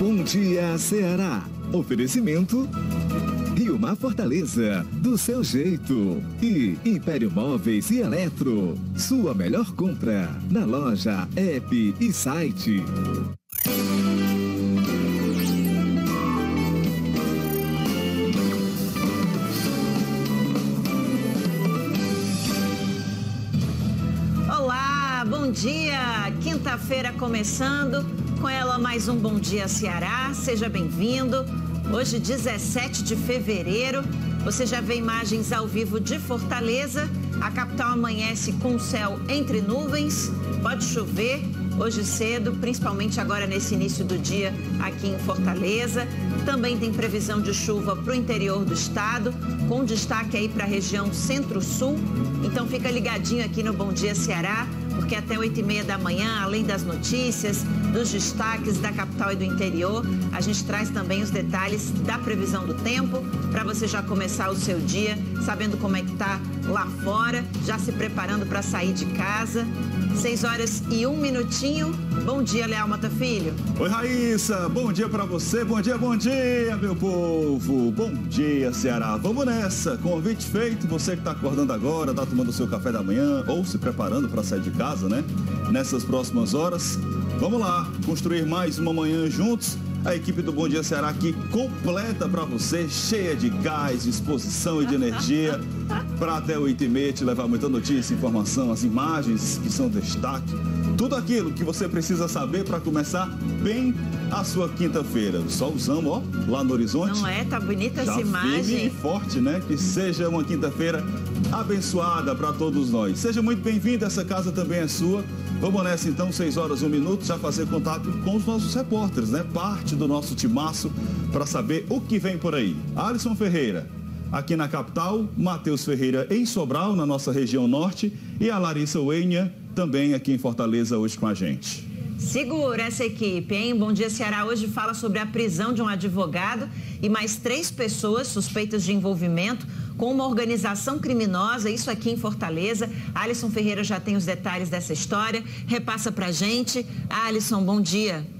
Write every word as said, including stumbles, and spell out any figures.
Bom Dia Ceará. Oferecimento Rio Mar Fortaleza, do seu jeito. E Império Móveis e Eletro. Sua melhor compra na loja, app e site. Olá, bom dia. Quinta-feira começando, com ela mais um Bom Dia Ceará. Seja bem-vindo. Hoje, dezessete de fevereiro, você já vê imagens ao vivo de Fortaleza. A capital amanhece com céu entre nuvens, pode chover hoje cedo, principalmente agora nesse início do dia aqui em Fortaleza. Também tem previsão de chuva para o interior do estado, com destaque aí para a região centro-sul. Então fica ligadinho aqui no Bom Dia Ceará, porque até oito e meia da manhã, além das notícias, dos destaques da capital e do interior, a gente traz também os detalhes da previsão do tempo, para você já começar o seu dia sabendo como é que tá lá fora, já se preparando para sair de casa. Seis horas e um minutinho. Bom dia, Leal Mota Filho. Oi, Raíssa. Bom dia para você. Bom dia, bom dia, meu povo. Bom dia, Ceará. Vamos nessa. Convite feito. Você que está acordando agora, está tomando o seu café da manhã ou se preparando para sair de casa, né? Nessas próximas horas, vamos lá construir mais uma manhã juntos. A equipe do Bom Dia Ceará aqui completa para você, cheia de gás, disposição e de energia, para até oito e meia te levar muita notícia, informação, as imagens que são destaque, tudo aquilo que você precisa saber para começar bem a sua quinta-feira. Solzão, ó, lá no horizonte. Não é? Tá bonita já essa imagem. Firme e forte, né? Que seja uma quinta-feira abençoada para todos nós. Seja muito bem-vindo, essa casa também é sua. Vamos nessa então, seis horas, um minuto, já fazer contato com os nossos repórteres, né? Parte do nosso timaço para saber o que vem por aí. Alisson Ferreira, aqui na capital, Matheus Ferreira em Sobral, na nossa região norte, e a Larissa Uenha, também aqui em Fortaleza, hoje com a gente. Segura essa equipe, hein? Bom Dia Ceará hoje fala sobre a prisão de um advogado e mais três pessoas suspeitas de envolvimento com uma organização criminosa, isso aqui em Fortaleza. Alisson Ferreira já tem os detalhes dessa história, repassa pra gente. Alisson, bom dia.